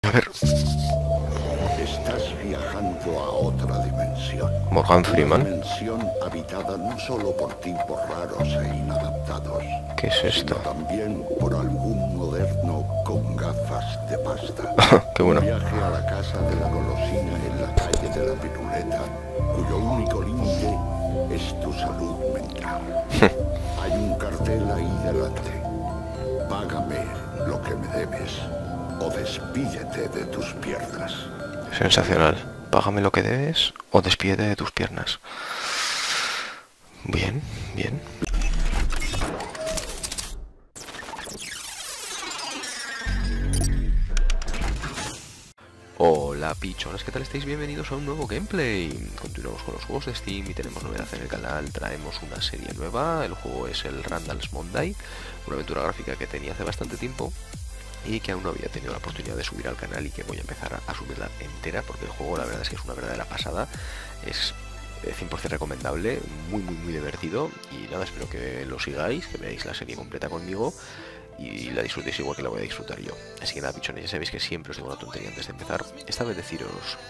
A ver. Estás viajando a otra dimensión. Morgan Freeman. Una dimensión habitada no solo por tipos raros e inadaptados. ¿Qué es esto? Sino también por algún moderno con gafas de pasta. Qué bueno. Un viaje a la casa de la golosina en la calle de la Piruleta, cuyo único límite es tu salud mental. Hay un cartel ahí delante. Págame lo que me debes o despídete de tus piernas. Sensacional. Págame lo que debes o despídete de tus piernas. Bien, bien. Hola pichones, ¿qué tal estáis? Bienvenidos a un nuevo gameplay. Continuamos con los juegos de Steam y tenemos novedad en el canal. Traemos una serie nueva, el juego es el Randall's Monday, una aventura gráfica que tenía hace bastante tiempo y que aún no había tenido la oportunidad de subir al canal y que voy a empezar a subirla entera porque el juego la verdad es que es una verdadera pasada. Es 100% recomendable, muy divertido y nada, espero que lo sigáis, que veáis la serie completa conmigo y la disfrutéis igual que la voy a disfrutar yo. Así que nada, pichones, ya sabéis que siempre os digo una tontería antes de empezar. Esta vez deciros,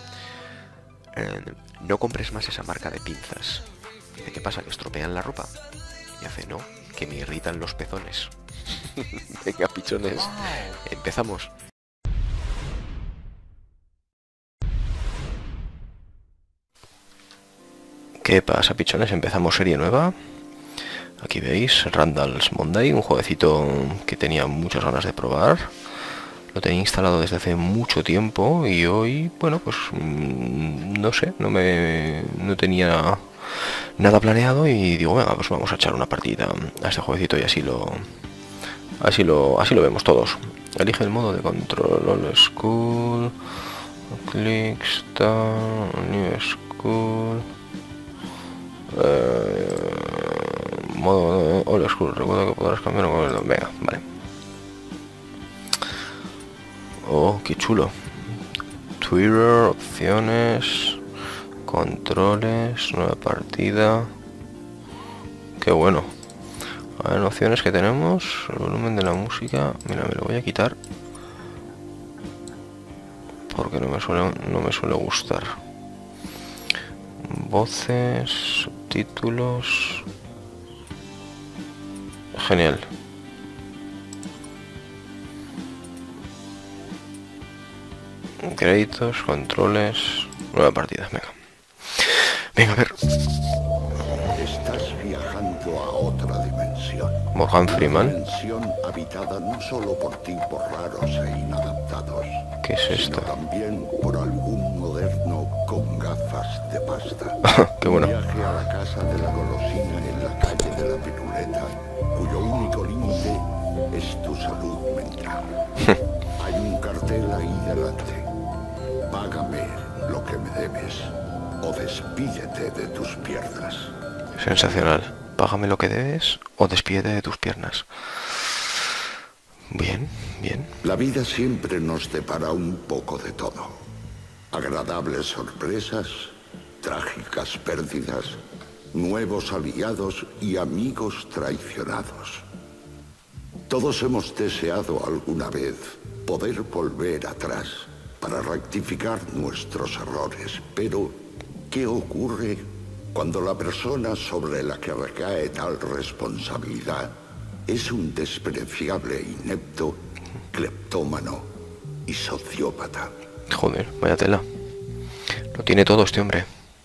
no compres más esa marca de pinzas. Dice, ¿qué pasa? ¿Que estropean la ropa? Y hace, no, que me irritan los pezones. Venga, pichones, empezamos. ¿Qué pasa, pichones? Empezamos serie nueva. Aquí veis, Randall's Monday, un jueguecito que tenía muchas ganas de probar. Lo tenía instalado desde hace mucho tiempo y hoy, bueno, pues no sé, no tenía nada planeado y digo, venga, pues vamos a echar una partida a este jueguecito y así lo vemos todos. Elige el modo de control, Old School, Click, Start, New School, modo Old School, recuerda que podrás cambiar el modo. Venga, vale. Oh, qué chulo. Twitter, opciones, controles, nueva partida. Qué bueno. A ver, opciones que tenemos, el volumen de la música. Mira, me lo voy a quitar porque no me suele gustar. Voces, subtítulos. Genial. Créditos, controles, nueva partida. Venga, a ver. Estás viajando a otra dimensión. Morgan Freeman. Una dimensión habitada no solo por tipos raros e inadaptados. ¿Qué es esto? Sino también por algún moderno con gafas de pasta. Qué bueno. Un viaje a la casa de la golosina en la calle de la Piruleta, cuyo único límite es tu salud mental. Hay un cartel ahí delante. Págame lo que me debes o despídete de tus piernas. Sensacional. Págame lo que debes o despídete de tus piernas. Bien, bien. La vida siempre nos depara un poco de todo. Agradables sorpresas, trágicas pérdidas, nuevos aliados y amigos traicionados. Todos hemos deseado alguna vez poder volver atrás para rectificar nuestros errores, pero ¿qué ocurre cuando la persona sobre la que recae tal responsabilidad es un despreciable, inepto, cleptómano y sociópata? Joder, vaya tela. Lo tiene todo este hombre.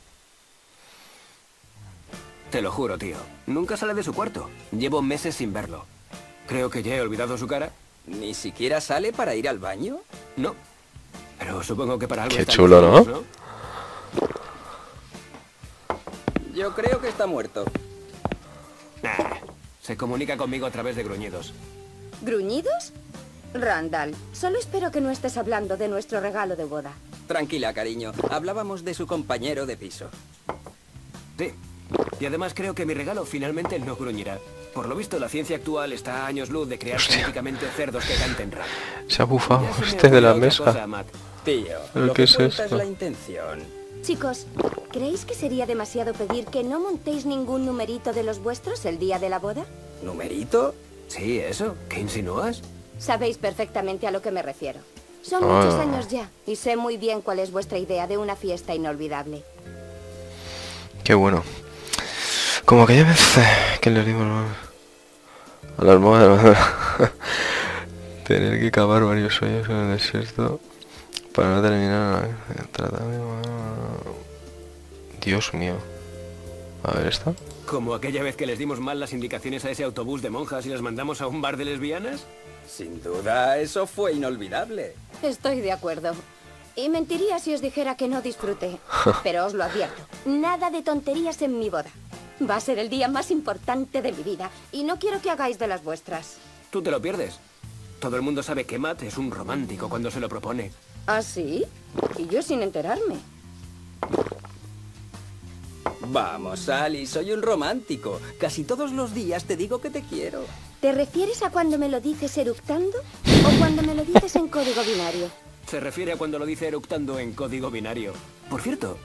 Te lo juro, tío. Nunca sale de su cuarto. Llevo meses sin verlo. Creo que ya he olvidado su cara. ¿Ni siquiera sale para ir al baño? No. Pero supongo que para algo... Qué están chulo, los ¿no? juegos, Yo creo que está muerto. Nah, se comunica conmigo a través de gruñidos. ¿Gruñidos? Randall, solo espero que no estés hablando de nuestro regalo de boda. Tranquila, cariño. Hablábamos de su compañero de piso. Sí. Y además creo que mi regalo finalmente no gruñirá. Por lo visto, la ciencia actual está a años luz de crear genéticamente cerdos que canten rap. Se ha bufado Ya se me este de la ocurrió otra cosa, mesa. Matt. Tío, ¿Pero lo qué que es cuenta es esto? la intención. Chicos, ¿creéis que sería demasiado pedir que no montéis ningún numerito de los vuestros el día de la boda? ¿Numerito? Sí, eso. ¿Qué insinúas? Sabéis perfectamente a lo que me refiero. Son muchos años ya, y sé muy bien cuál es vuestra idea de una fiesta inolvidable. Qué bueno. Como aquella vez que le dimos a la almohada tener que cavar varios hoyos en el desierto para no terminar Dios mío. A ver, ¿esta? ¿Como aquella vez que les dimos mal las indicaciones a ese autobús de monjas y las mandamos a un bar de lesbianas? Sin duda, eso fue inolvidable. Estoy de acuerdo. Y mentiría si os dijera que no disfruté. Pero os lo advierto, nada de tonterías en mi boda. Va a ser el día más importante de mi vida, y no quiero que hagáis de las vuestras. Tú te lo pierdes. Todo el mundo sabe que Matt es un romántico cuando se lo propone. ¿Ah, sí? Y yo sin enterarme. Vamos, Sally, soy un romántico. Casi todos los días te digo que te quiero. ¿Te refieres a cuando me lo dices eructando o cuando me lo dices en código binario? Se refiere a cuando lo dice eructando en código binario. Por cierto,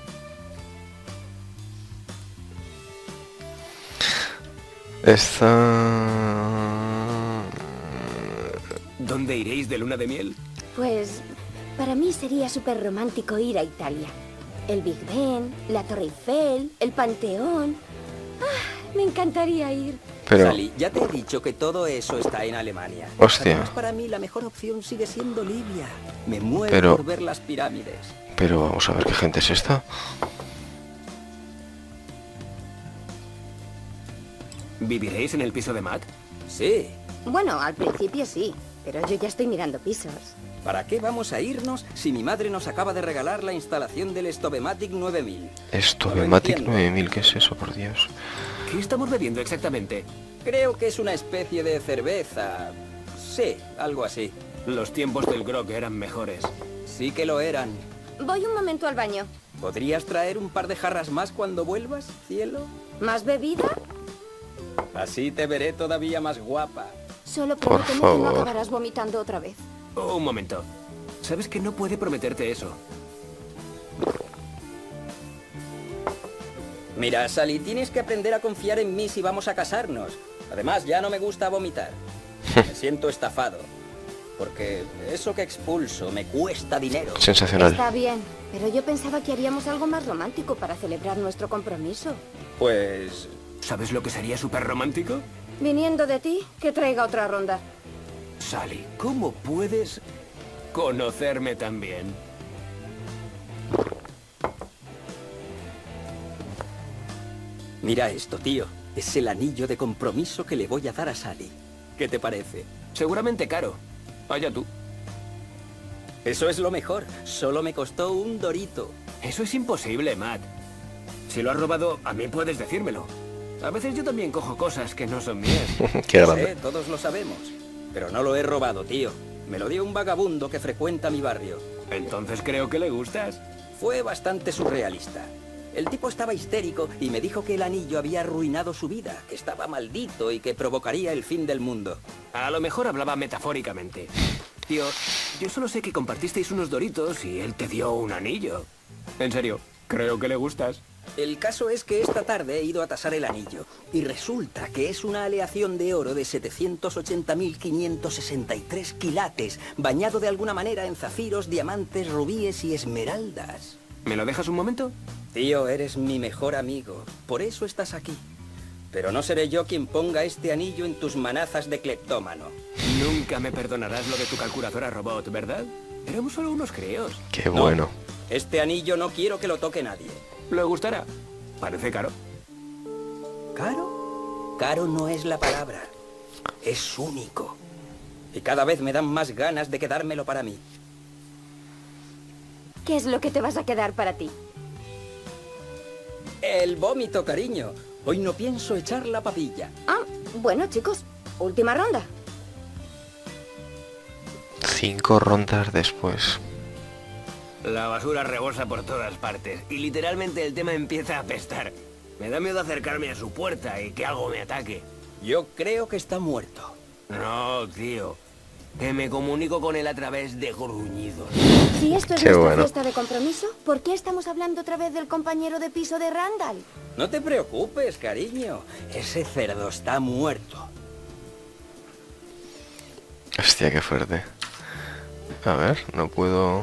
¿dónde iréis de luna de miel? Pues para mí sería súper romántico ir a Italia. El Big Ben, la Torre Eiffel, el Panteón. ¡Ah! Me encantaría ir. Pero... Sally, ya te he dicho que todo eso está en Alemania. Hostia. Además, para mí la mejor opción sigue siendo Libia. Me muero Pero- por ver las pirámides. Pero vamos a ver qué gente es esta. ¿Viviréis en el piso de Matt? Sí. Bueno, al principio sí, pero yo ya estoy mirando pisos. ¿Para qué vamos a irnos si mi madre nos acaba de regalar la instalación del Stovematic 9000? Stovematic entiendo. 9000, ¿qué es eso, por Dios? ¿Qué estamos bebiendo exactamente? Creo que es una especie de cerveza. Sí, algo así. Los tiempos del grog eran mejores. Sí que lo eran. Voy un momento al baño. ¿Podrías traer un par de jarras más cuando vuelvas, cielo? ¿Más bebida? Así te veré todavía más guapa. Solo Por prométeme que no favor. acabarás vomitando otra vez. Oh, un momento. Sabes que no puede prometerte eso. Mira, Sally, tienes que aprender a confiar en mí si vamos a casarnos. Además, ya no me gusta vomitar. Me siento estafado. Porque eso que expulso me cuesta dinero. Sensacional. Está bien, pero yo pensaba que haríamos algo más romántico para celebrar nuestro compromiso. Pues... ¿Sabes lo que sería súper romántico? Viniendo de ti, que traiga otra ronda. Sally, ¿cómo puedes conocerme tan bien? Mira esto, tío. Es el anillo de compromiso que le voy a dar a Sally. ¿Qué te parece? Seguramente caro. Allá tú. Eso es lo mejor. Solo me costó un dorito. Eso es imposible, Matt. Si lo has robado, a mí puedes decírmelo. A veces yo también cojo cosas que no son mías. Qué grande. Sé, todos lo sabemos. Pero no lo he robado, tío. Me lo dio un vagabundo que frecuenta mi barrio. Entonces creo que le gustas. Fue bastante surrealista. El tipo estaba histérico y me dijo que el anillo había arruinado su vida, que estaba maldito y que provocaría el fin del mundo. A lo mejor hablaba metafóricamente. Tío, yo solo sé que compartisteis unos doritos y él te dio un anillo. En serio, creo que le gustas. El caso es que esta tarde he ido a tasar el anillo y resulta que es una aleación de oro de 780.563 quilates, bañado de alguna manera en zafiros, diamantes, rubíes y esmeraldas. ¿Me lo dejas un momento? Tío, eres mi mejor amigo, por eso estás aquí. Pero no seré yo quien ponga este anillo en tus manazas de cleptómano. Nunca me perdonarás lo de tu calculadora robot, ¿verdad? Éramos solo unos críos. Qué No, bueno. este anillo no quiero que lo toque nadie. ¿Le gustará? Parece caro. ¿Caro? Caro no es la palabra. Es único. Y cada vez me dan más ganas de quedármelo para mí. ¿Qué es lo que te vas a quedar para ti? El vómito, cariño. Hoy no pienso echar la papilla. Ah, bueno, chicos, última ronda. 5 rondas después. La basura rebosa por todas partes y literalmente el tema empieza a apestar. Me da miedo acercarme a su puerta y que algo me ataque. Yo creo que está muerto. No, tío. Que me comunico con él a través de gruñidos. Si esto es Qué nuestra bueno. fiesta de compromiso, ¿por qué estamos hablando otra vez del compañero de piso de Randall? No te preocupes, cariño. Ese cerdo está muerto. Hostia, qué fuerte. A ver, no puedo...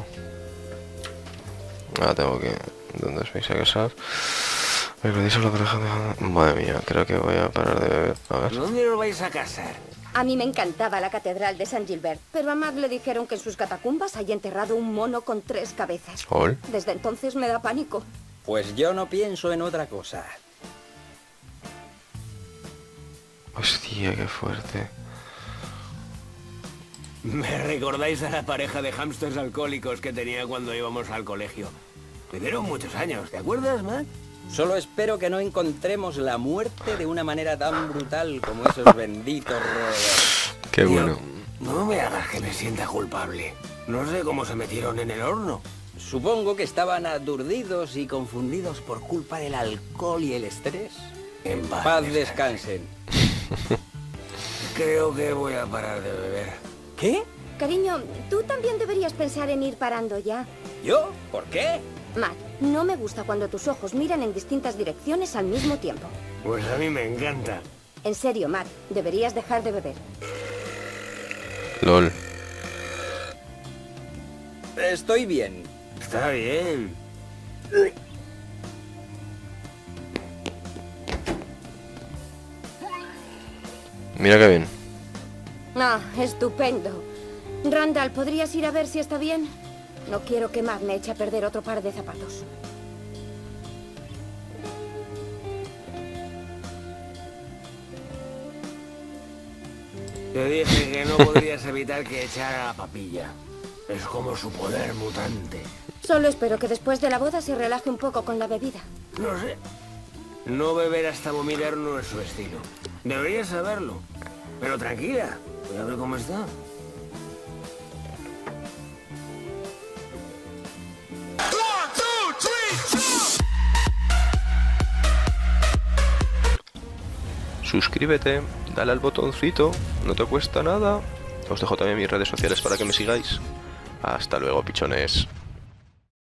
Ahora tengo que... ¿Dónde os vais a casar? Recordéis la pareja de... Madre mía, creo que voy a parar de beber. A ver. ¿Dónde os vais a casar? A mí me encantaba la catedral de San Gilbert, pero a Matt le dijeron que en sus catacumbas hay enterrado un mono con 3 cabezas. Ol. Desde entonces me da pánico. Pues yo no pienso en otra cosa. Hostia, qué fuerte. Me recordáis a la pareja de hámsters alcohólicos que tenía cuando íbamos al colegio. Vivieron muchos años, ¿te acuerdas, Matt? Solo espero que no encontremos la muerte de una manera tan brutal como esos benditos roedores. Qué Tío, bueno. no me hagas que me sienta culpable. No sé cómo se metieron en el horno. Supongo que estaban aturdidos y confundidos por culpa del alcohol y el estrés. En Paz descansen. Creo que voy a parar de beber. ¿Qué? Cariño, tú también deberías pensar en ir parando ya. ¿Yo? ¿Por qué? Matt, no me gusta cuando tus ojos miran en distintas direcciones al mismo tiempo. Pues a mí me encanta. En serio, Matt, deberías dejar de beber. LOL. Estoy bien. Está bien. Mira qué bien. Ah, estupendo. Randall, ¿podrías ir a ver si está bien? No quiero que Matt me eche a perder otro par de zapatos. Te dije que no podrías evitar que echara la papilla. Es como su poder mutante. Solo espero que después de la boda se relaje un poco con la bebida. No sé. No beber hasta vomitar no es su estilo. Deberías saberlo. Pero tranquila, voy a ver cómo está. Suscríbete, dale al botoncito, no te cuesta nada. Os dejo también mis redes sociales para que me sigáis. Hasta luego, pichones.